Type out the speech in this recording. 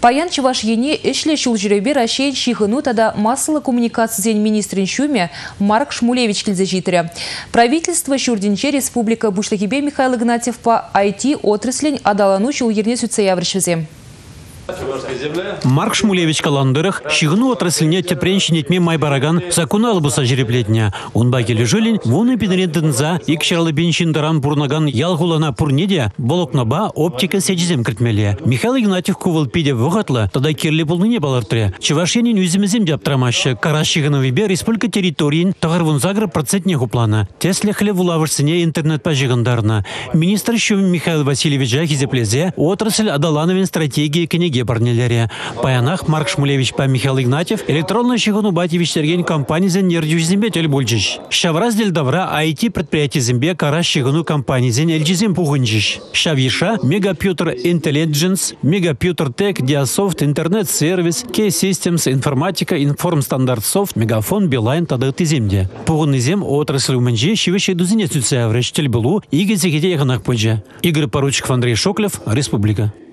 Паян Чувашьене ишле шул жүребе Рашен шихыну тада массалы коммуникация министрин шуме Марк Шмулевич килзе житре. Правительство шурдинче республика Бушлахибе Михаил Игнатьев по IT отраслень адалану шул ерне сүтсаяврышвезе. Марк Шмулевич каландырых, шигну отраслине тепренщинетме майбараган законы албуса жереплетня. Он багели жилин, вон и пинрентенза, и кшарлы бенщиндаран бурнаган ялгулана пурнедя, болокнаба оптика сечзем критмеле. Михаил Игнатьев кувал пиде вогатла, тогда кирли полныне балартре. Чувашьенин үзімізем дяптрамаще, карашигановибе республика территориин, тагарвун загр процентнеху плана. Теслехле вулавырсыне интернет пажигандарна. Министр Шум Михаил Васильевич хизеплезе, отрасль адалановин стратегии книги парнелере. Паянах Марк Шмулевич по Михаил Игнатьев электронно щегону батьевич Сергей компании за нердюж зембе тельбульчиш. Шавраз дельдавра IT предприятие зембе кара щегону компании за нельджизем пугунчиш. Шавиша Мегапьютер Intelligence, Мегапьютер Тек, Диасофт, Интернет Сервис, K-Systems, Информатика, Информстандарт Софт, Мегафон, Билайн, тадыты земде. Пугунный зем отрасль уманчи щевещей дузине тельбулу и гезеките еханах пуджа. Игорь Поручиков, Андрей Шоклев, Республика.